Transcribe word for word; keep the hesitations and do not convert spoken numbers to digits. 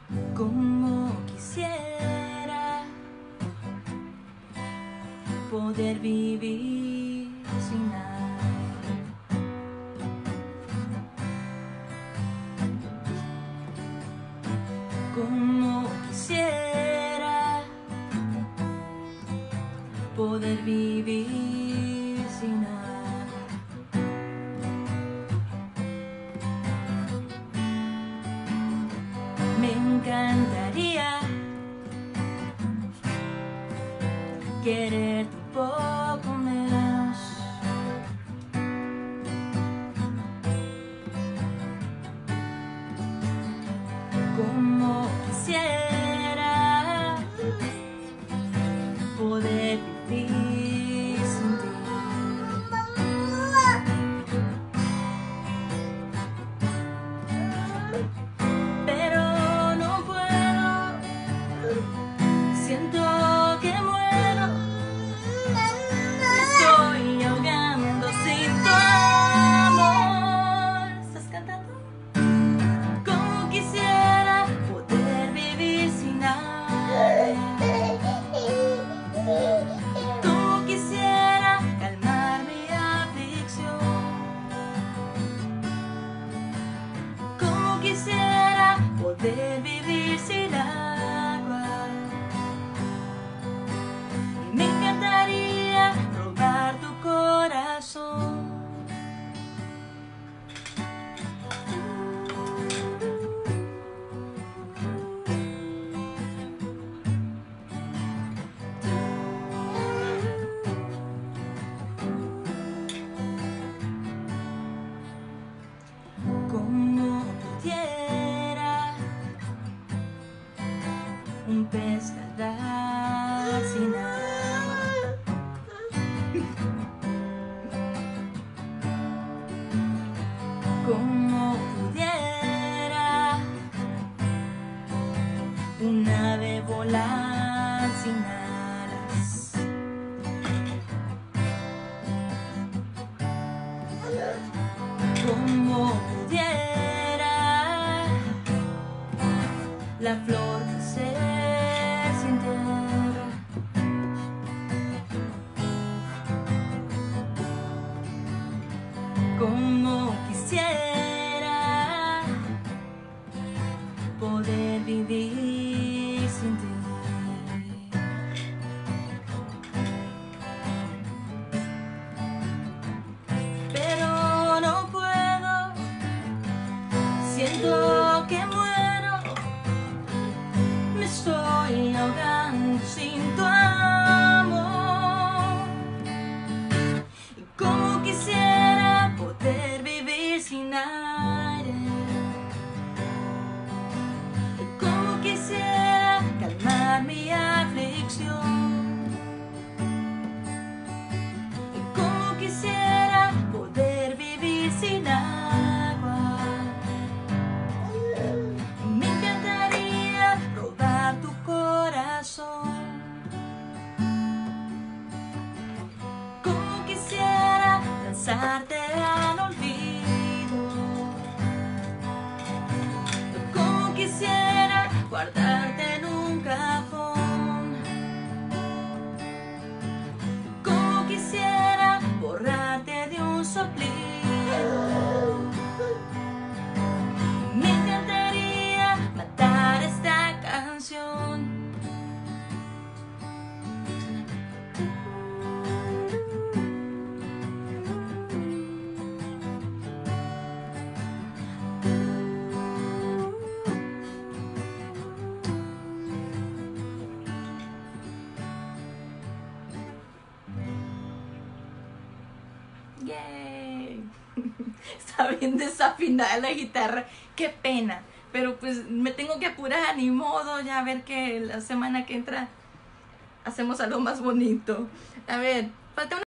Como quisiera poder vivir sin nada. Como quisiera poder vivir sin nada. Me encantaría quererte un poco menos. Como quisiera poder vivir sin ti. Pero no puedo, siento que muero, me estoy ahogando sin tu amor. ¿Estás cantando? Como quisiera poder vivir sin nada. Como quisiera calmar mi aflicción. Como quisiera poder vivir sin agua. Y me encantaría robar tu corazón. Como pudiera un pez nadar sin agua. Como pudiera un ave volar sin alas. Como pudiera la flor crecer sin tierra. Como quisiera poder vivir sin ti. Pero no puedo, siento que muero, me estoy ahogando sin tu amor. Y como quisiera poder vivir sin aire. Y como quisiera calmar mi aflicción. Y como quisiera poder vivir sin agua. Me encantaría robar tu corazón. Como quisiera lanzarte al olvido. Como quisiera guardarte en un cajón. Como quisiera borrarte de un soplido. Me encantaría matar esta canción. Yay. Está bien desafinada la guitarra, qué pena, pero pues me tengo que apurar, ni modo, ya a ver que la semana que entra hacemos algo más bonito. A ver, falta una